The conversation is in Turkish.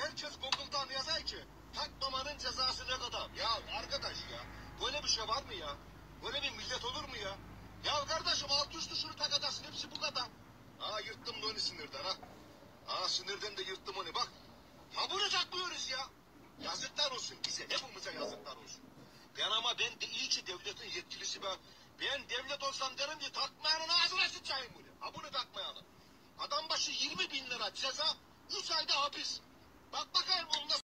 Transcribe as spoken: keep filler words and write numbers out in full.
herkes Google'dan yazar ki takmamanın cezası ne kadar? Ya arkadaş ya böyle bir şey var mı ya? Böyle bir millet olur mu ya? Ya kardeşim alt üstü şunu takacaksın hepsi bu kadar. Ha yırttım da onu sinirden ha. Ha sinirden de yırttım onu bak. Ha bunu takmıyoruz ya. Yazıklar olsun bize hepimize yazıklar olsun. Ben ama ben de iyi ki devletin yetkilisi ben. Ben devlet olsam derim ki takmayanın ağzına sıçayım bunu. Ha bunu takmayanın. Adam başı yirmi bin lira ceza, üç ayda hapis. Bak bakayım onunla